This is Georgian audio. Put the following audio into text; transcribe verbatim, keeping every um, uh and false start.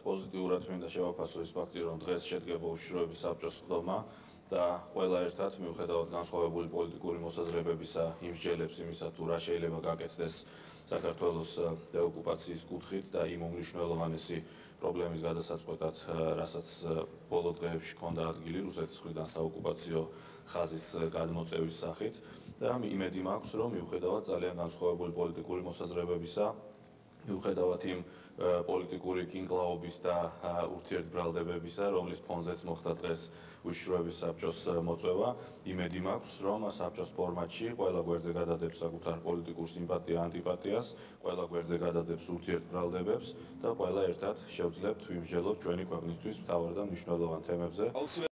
პოზიტიურად მინდა შევაფასო ის ფაქტი, რომ დღეს შედგება უშიშროების საბჭოს ხდომა და ყველა ერთად მიუხედავად განსხვავებული პოლიტიკური მოსაზრებებისა იმსჯელებს იმისა, თუ რა შეიძლება გაკეთდეს საქართველოს დეოკუპაციის კუთხით და იმ უმნიშვნელოვანესი პრობლემის გადასაწყვეტად, რასაც ბოლო დღეებში ჰქონდა ადგილი რუსეთის მხრიდან საოკუპაციო ხაზის გადმოწევის სახით და იმედი მაქვს, რომ მიუხედავად ძალიან განსხვავებული პოლიტიკური მოსაზრებებისა, მიუხედავად იმ პოლიტიკური კინკლაობის და ურთიერთბრალდებებისა, რომლის ფონზეც მოხდა დღეს უშიშროების საბჭოს მოწვევა, იმედი მაქვს, რომ საბჭოს ფორმატში ყველა გვერდზე გადადებს საკუთარ პოლიტიკურ სიმპათია-ანტიპათიას, ყველა გვერდზე გადადებს ურთიერთბრალდებებს და ყველა ერთად შევძლებთ ვიმსჯელოთ ჩვენი ქვეყნისთვის მთავარ და მნიშვნელოვან თემებზე.